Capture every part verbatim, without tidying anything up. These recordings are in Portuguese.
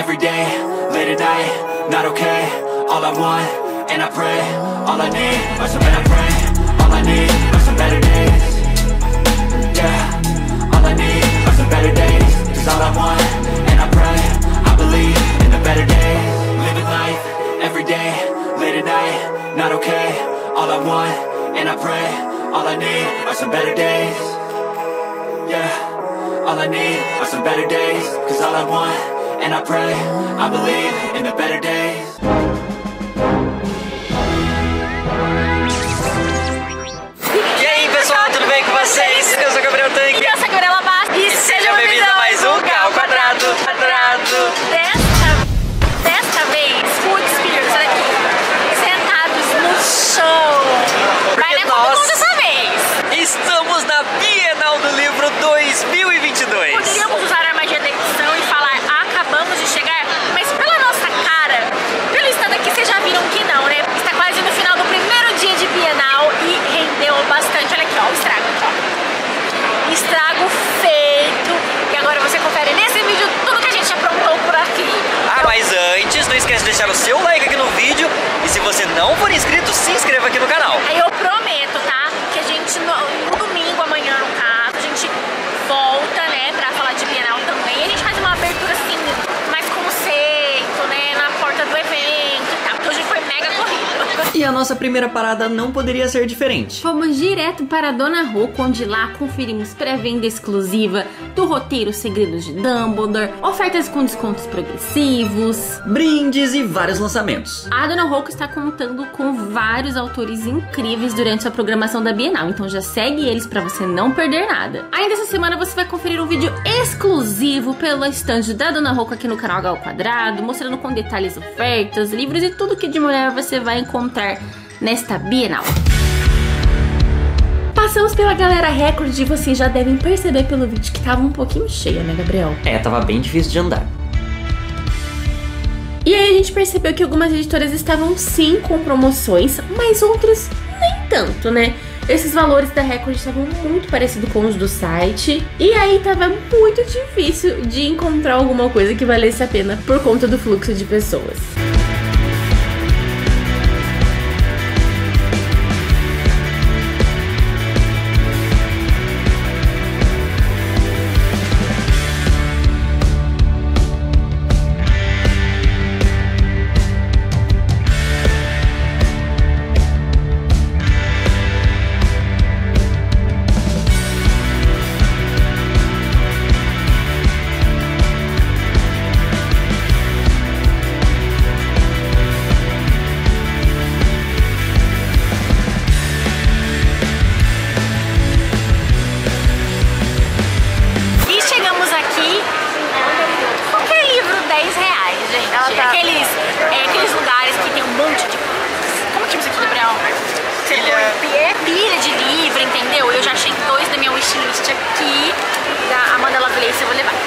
every day, late at night, not okay. All I want, and I pray, all I need are some better pray. All I need are some better days. Yeah, all I need are some better days. Cause all I want, and I pray, I believe in the better days. Living life, every day, late at night, not okay. All I want, and I pray, all I need are some better days. Yeah, all I need are some better days. Cause all I want, and I pray, I believe in the better days. E aí pessoal, tudo bem com vocês? Eu sou o Gabriel Tanque. E eu sou a Gabriela Bastos. E sejam bem-vindos a mais um Cal Quadrado. Quadrado. Desta, desta vez, Food Spears aqui, sentados no chão. Vai nem nós como dessa vez. Estamos na Bienal do Livro dois mil e vinte e dois. Poderíamos usar a magia da edição e falar, acabamos de chegar, mas pela nossa cara, pelo estado aqui, vocês já viram que não, né? Está quase no final do primeiro dia de Bienal e rendeu bastante. Olha aqui, ó, o estrago aqui, ó. Estrago feito. E agora você confere nesse vídeo tudo que a gente aprontou por aqui. Ah, mas antes, não esquece de deixar o seu like aqui no vídeo. E se você não for inscrito, se inscreva aqui no canal. Aí eu prometo, tá? Que a gente, no, no domingo, amanhã no caso, a gente volta, né, pra falar de Bienal também. A gente faz uma abertura assim, mais conceito, né, na porta do evento e tal. Porque hoje foi mega corrido. E a nossa primeira parada não poderia ser diferente. Fomos direto para a Dona Rocco, onde lá conferimos pré-venda exclusiva do roteiro Segredos de Dumbledore, ofertas com descontos progressivos, brindes e vários lançamentos. A Dona Rocco está contando com vários autores incríveis durante a programação da Bienal, então já segue eles para você não perder nada. Ainda essa semana você vai conferir um vídeo exclusivo pelo estande da Dona Rocco aqui no canal Gal Quadrado, mostrando com detalhes ofertas, livros e tudo que de mulher você vai encontrar nesta Bienal. Passamos pela Galera Record e vocês já devem perceber pelo vídeo que tava um pouquinho cheia, né, Gabriel? É, tava bem difícil de andar. E aí a gente percebeu que algumas editoras estavam sim com promoções, mas outras nem tanto, né? Esses valores da Record estavam muito parecidos com os do site, e aí tava muito difícil de encontrar alguma coisa que valesse a pena por conta do fluxo de pessoas. Aqueles, é, aqueles lugares que tem um monte de... Como que chama isso aqui, Gabriel? Pilha. Pilha de livro, entendeu? Eu já achei dois da minha wishlist aqui. Da Amanda Lovelace eu vou levar.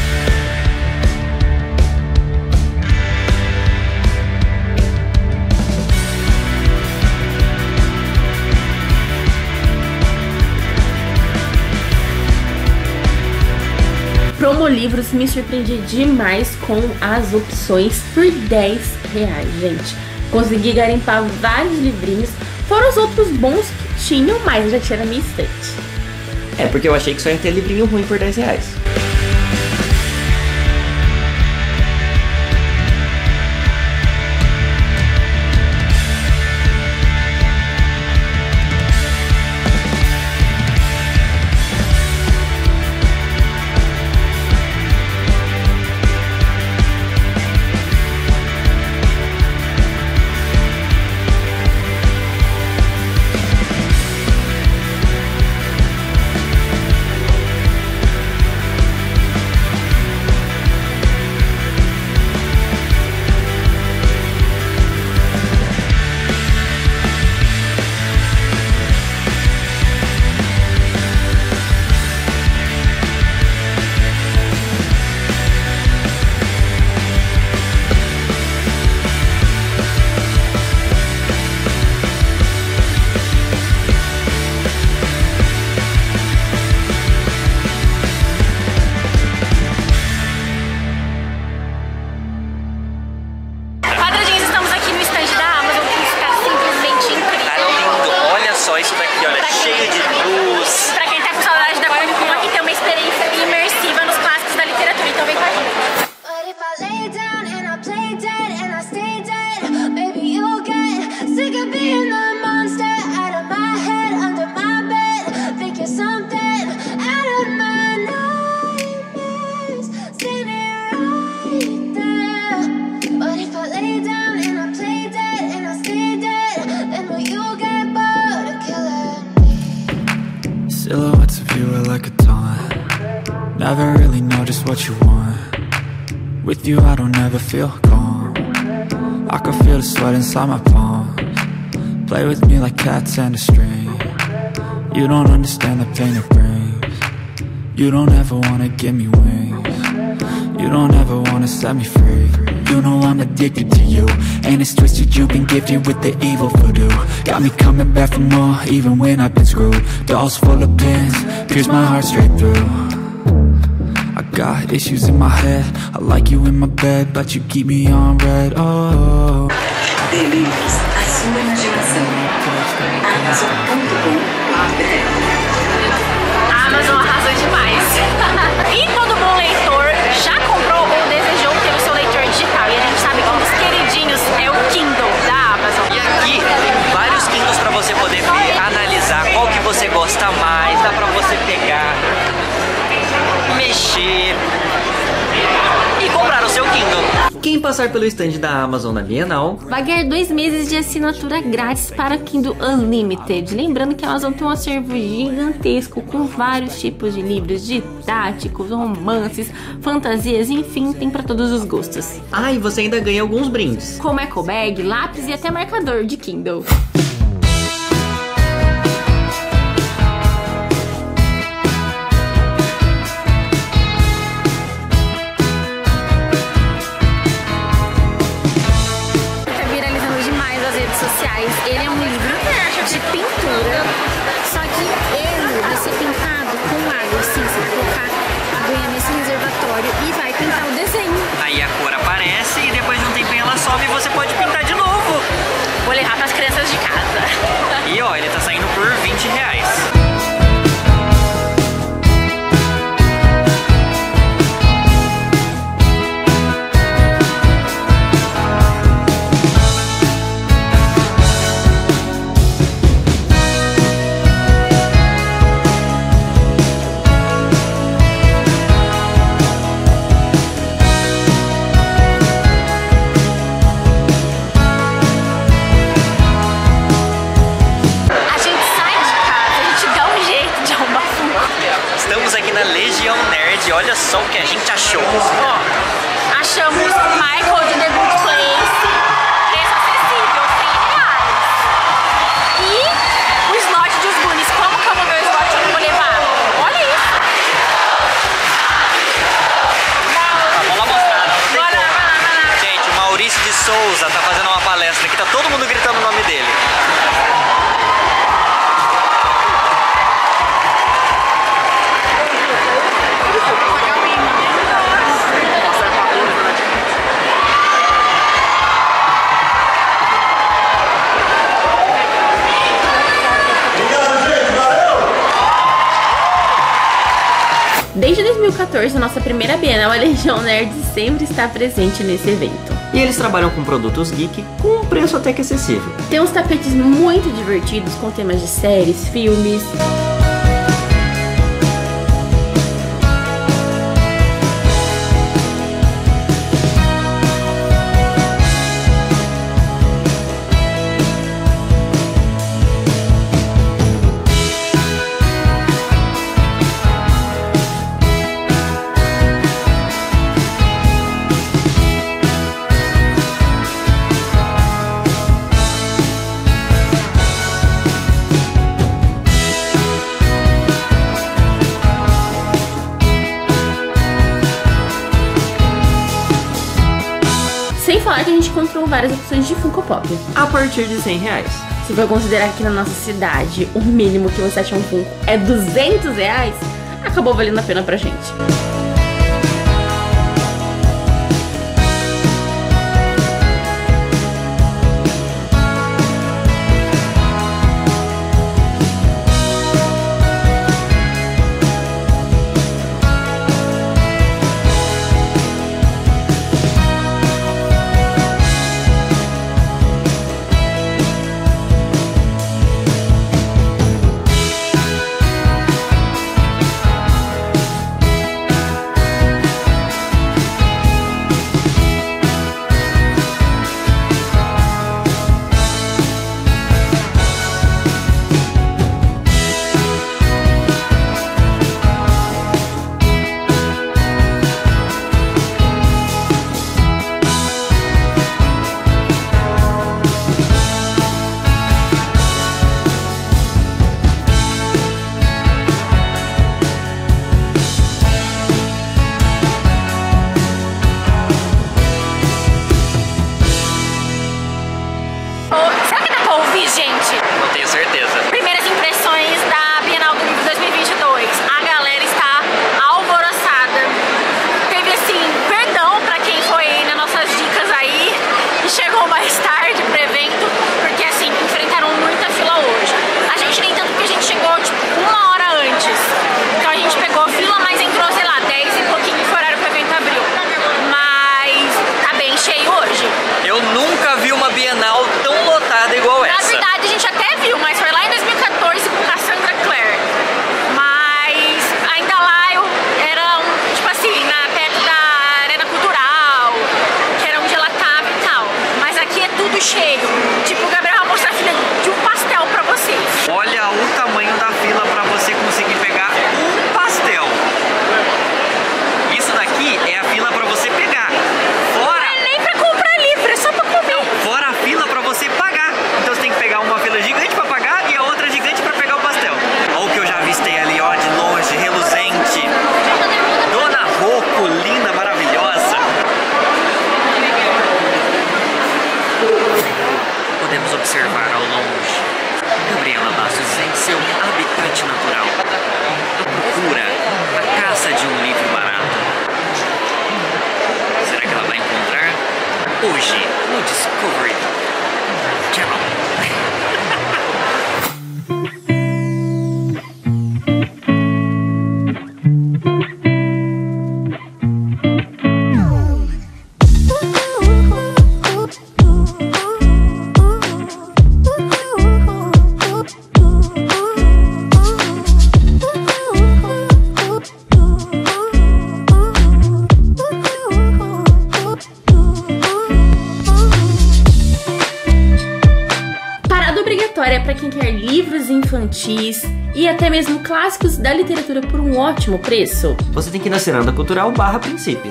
Promolivros, me surpreendi demais com as opções por dez reais, gente. Consegui garimpar vários livrinhos, fora os outros bons que tinham, mas eu já tinha na minha estante. É porque eu achei que só ia ter livrinho ruim por dez reais. ó, isso daqui, olha, cheio de luz. Pra quem tá com saudade da Comic Con, aqui tem uma experiência imersiva nos clássicos da literatura, então vem com a gente. But if I lay down and I play dead and I stay dead, maybe you'll get sick of being the monster out of my head, under my bed. Think you're something out of my nightmares, standing right there. But if I lay down and I play dead and I stay dead, then will you get bored of killing me? Silhouettes of you are like a taunt. Never really know just what you want. With you I don't ever feel calm. I can feel the sweat inside my palms. Play with me like cats and a string. You don't understand the pain it brings. You don't ever wanna give me wings. You don't ever wanna set me free. You know I'm addicted to you, and it's twisted, you've been gifted with the evil voodoo. Got me coming back for more, even when I've been screwed. Dolls full of pins, pierce my heart straight through. I got issues in my head, I like you in my bed, but you keep me on red, oh. Delírios, a sua imaginação. Amazon ponto com. A Amazon arrasou demais. E todo bom leitor já comprou ou desejou ter o seu leitor digital. E a gente sabe que um dos queridinhos é o Kindle da Amazon. E aqui tem vários Kindles pra você poder ver, analisar qual que você gosta mais, dá pra você pegar, mexer e comprar o seu Kindle. Quem passar pelo stand da Amazon na Bienal vai ganhar dois meses de assinatura grátis para Kindle Unlimited. Lembrando que a Amazon tem um acervo gigantesco com vários tipos de livros didáticos, romances, fantasias, enfim, tem para todos os gostos. Ah, e você ainda ganha alguns brindes, como eco bag, lápis e até marcador de Kindle. Ele é um livro de pintura, só que ele vai ser pintado com água, assim, você vai colocar aguinha nesse reservatório e vai pintar o desenho. Aí a cor aparece e depois de um tempinho ela sobe e você pode pintar de novo. Vou levar para as crianças de casa. E ó, ele tá saindo por vinte reais. Olha só o que a gente achou. Ó, achamos Michael de The Good Place, preço acessível, cem reais. E o slot dos Goonies. Como que eu vou ver o slot que eu vou levar? Olha isso. Tá, vamos lá mostrar, não tem Bora, como. vai lá, vai lá. Gente, o Maurício de Souza tá fazendo uma palestra aqui, tá todo mundo gritando o nome dele. Desde dois mil e quatorze, a nossa primeira Bienal, a Legião Nerd sempre está presente nesse evento. E eles trabalham com produtos geek com um preço até que acessível. Tem uns tapetes muito divertidos com temas de séries, filmes. Sem falar que a gente encontrou várias opções de Funko Pop. A partir de cem reais. Se for considerar que na nossa cidade o mínimo que você acha um Funko é duzentos reais, acabou valendo a pena pra gente. gente? Não tenho certeza. Primeiras impressões da Bienal do Livro dois mil e vinte e dois. A galera está alvoroçada. Teve assim, perdão pra quem foi nas nossas dicas aí e chegou mais tarde pro evento, porque assim, enfrentaram muita fila hoje. A gente nem tanto, porque a gente chegou tipo uma hora antes. Então a gente pegou fila, mas entrou, sei lá, dez e pouquinho que o horário pro evento abriu. Mas tá bem cheio hoje. Eu nunca vi uma Bienal tão lotada igual Na essa. verdade, a gente até viu, mas foi lá em dois mil e quatorze com Cassandra Clare. Mas ainda lá eu era, um, tipo assim, na, perto da Arena Cultural, que era onde ela tava e tal. Mas aqui é tudo cheio. Tipo, o Gabriel vai mostrar a fila de um pastel pra vocês. Olha o tamanho da fila pra você conseguir pegar um pastel. Isso daqui é a fila pra você pegar. Fora, Não é nem pra comprar livro, é só pra comer. fora a fila pra você pagar. Então você tem que pegar uma fila gigante pra pagar e a outra gigante pra pegar o pastel. Olha o que eu já avistei ali, ó, de longe, reluzente. Dona Rocco, linda, maravilhosa. Podemos observar ao longe Gabriela Bastos em seu habitat natural, à procura, à caça de um livro barato. Será que ela vai encontrar? Hoje no Discovery Channel. Parada obrigatória para quem quer livros infantis e até mesmo clássicos da literatura por um ótimo preço. Você tem que ir na Ciranda Cultural barra Princípios.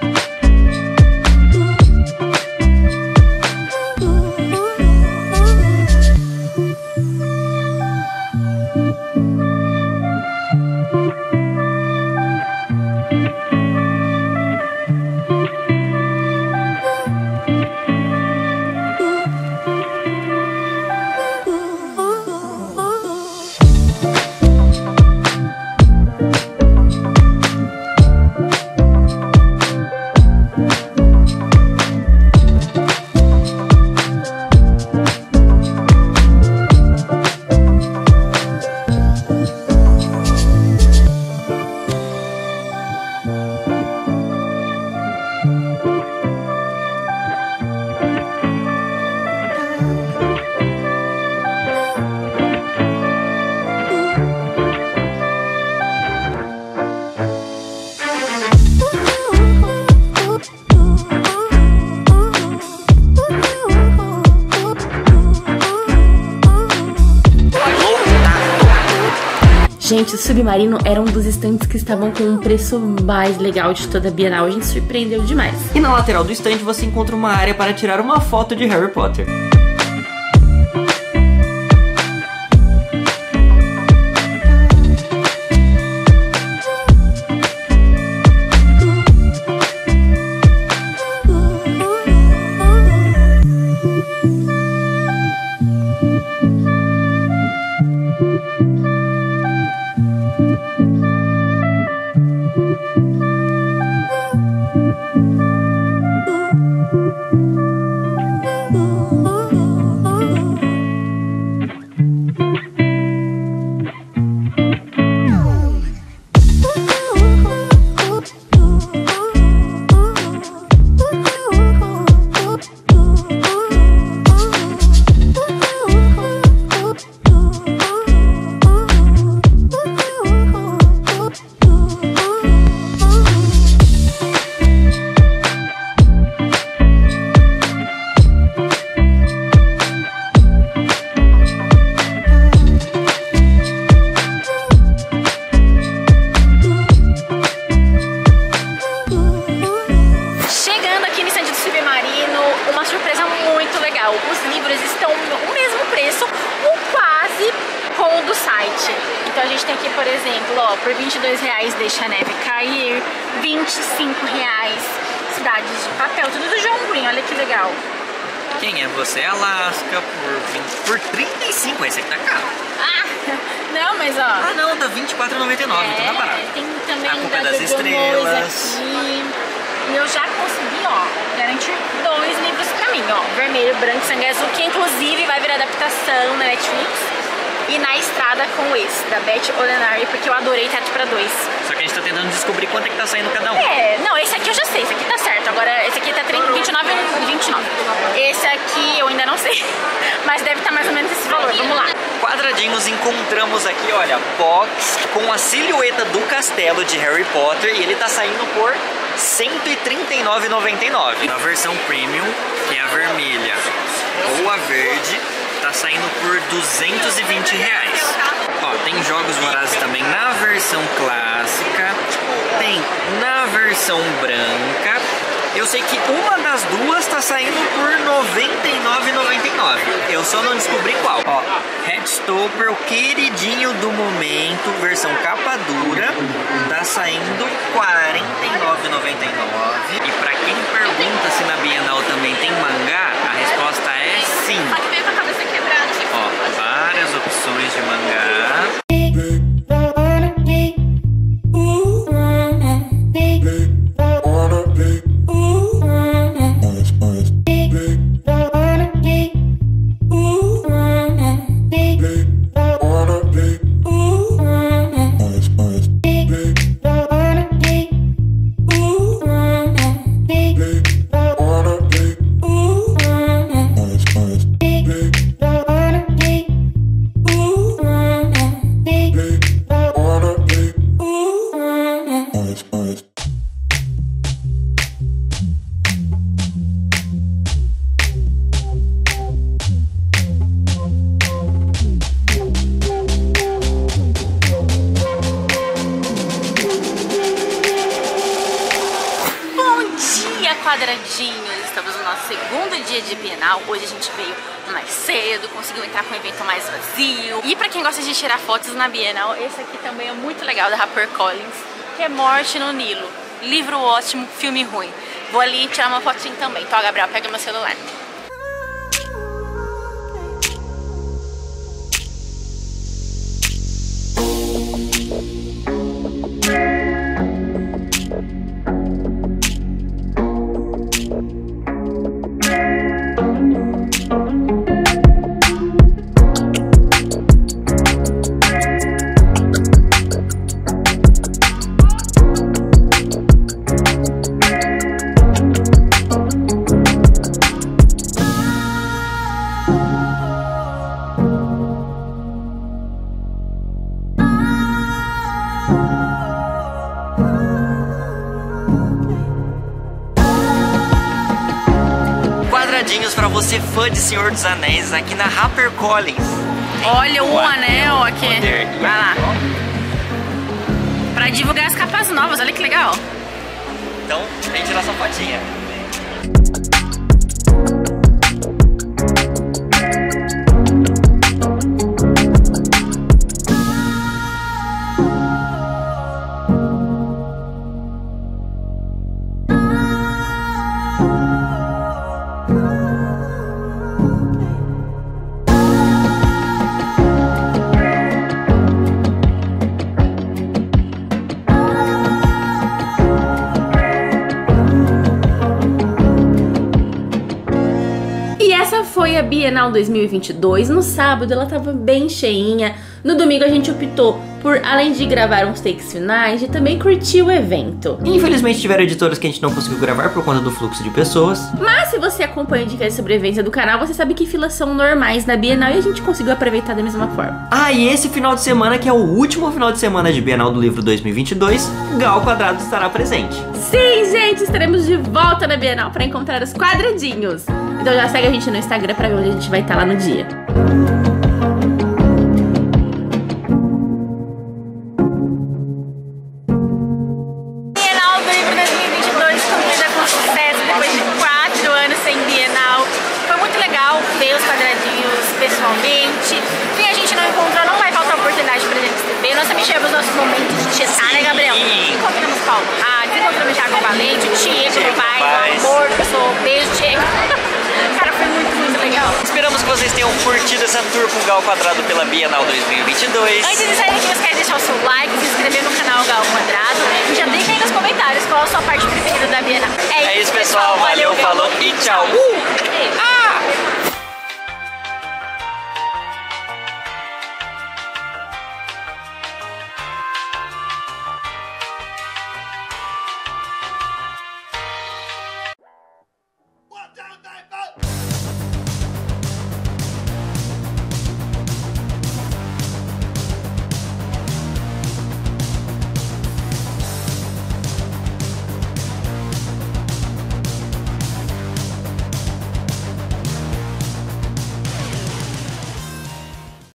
Gente, o Submarino era um dos estandes que estavam com um preço mais legal de toda a Bienal. A gente surpreendeu demais. E na lateral do stand você encontra uma área para tirar uma foto de Harry Potter. Então a gente tem aqui, por exemplo, ó, por vinte e dois reais Deixa a Neve Cair, vinte e cinco reais Cidades de Papel, tudo do João Green, olha que legal. Quem é você, Alaska, por, vinte, por trinta e cinco, esse aqui tá caro. Ah, não, mas ó. Ah não, dá vinte e quatro reais e noventa e nove, é, então tá barato. Tem também A Culpa da das Jojo Estrelas. Aqui. E eu já consegui, ó, garantir dois livros pra mim, ó. Vermelho, Branco e Sangue Azul, que inclusive vai virar adaptação na Netflix. E Na Estrada com esse, da Beth Olenary, porque eu adorei Teto pra Dois. Só que a gente tá tentando descobrir quanto é que tá saindo cada um. É, não, esse aqui eu já sei, esse aqui tá certo. Agora, esse aqui tá vinte e nove e vinte e nove. Esse aqui eu ainda não sei, mas deve estar mais ou menos esse valor. Vamos lá. Quadradinhos, encontramos aqui, olha, box com a silhueta do castelo de Harry Potter e ele tá saindo por cento e trinta e nove reais e noventa e nove centavos. Na versão premium, que é a vermelha ou a verde, tá saindo por duzentos e vinte reais. Ó, tem Jogos Vorazes também na versão clássica, tem na versão branca. Eu sei que uma das duas tá saindo por noventa e nove reais e noventa e nove centavos. Eu só não descobri qual. Ó, Headstopper, o queridinho do momento, versão capa dura, tá saindo quarenta e nove reais e noventa e nove centavos. E pra quem pergunta se na Bienal também tem mangá, a resposta é sim. Só que veio com a cabeça quebrada. Ó, várias opções de mangá. Quadradinhos, estamos no nosso segundo dia de Bienal. Hoje a gente veio mais cedo, conseguiu entrar com o evento mais vazio. E pra quem gosta de tirar fotos na Bienal, esse aqui também é muito legal, da HarperCollins, que é Morte no Nilo. Livro ótimo, filme ruim. Vou ali tirar uma fotinha também. Então, Gabriel, pega meu celular. Pra você fã de Senhor dos Anéis aqui na HarperCollins. Olha o anel aqui. Poder. Vai lá. Pra divulgar as capas novas, olha que legal. Então, vem tirar sua fotinha. Foi a Bienal dois mil e vinte e dois. No sábado ela tava bem cheinha. No domingo a gente optou por, além de gravar uns takes finais, de também curtir o evento. Infelizmente tiveram editoras que a gente não conseguiu gravar por conta do fluxo de pessoas. Mas se você acompanha dicas de sobrevivência do canal, você sabe que filas são normais na Bienal e a gente conseguiu aproveitar da mesma forma. Ah, e esse final de semana, que é o último final de semana de Bienal do Livro dois mil e vinte e dois, Gal Quadrado estará presente. Sim, gente, estaremos de volta na Bienal para encontrar os quadradinhos. Então já segue a gente no Instagram pra ver onde a gente vai estar lá no dia. Bienal do Livro dois mil e vinte e dois concluída com sucesso depois de quatro anos sem Bienal. Foi muito legal ver os quadradinhos pessoalmente. Quem a gente não encontrou, não vai faltar oportunidade pra gente se ver. Nós também tivemos nossos momentos de tietar, né, Gabriel? Encontramos Paulo Hades, encontramos Thiago Valente, o Diego do Vai, o amor, pessoa, beijo, Diego. Cara, foi muito legal. Esperamos que vocês tenham curtido essa tour com o Gal Quadrado pela Bienal dois mil e vinte e dois. Antes de sair daqui, você quer deixar o seu like, se inscrever no canal Gal Quadrado e já deixa aí nos comentários qual a sua parte preferida da Bienal. É isso, pessoal. Valeu, falou e tchau. Uh! Ah!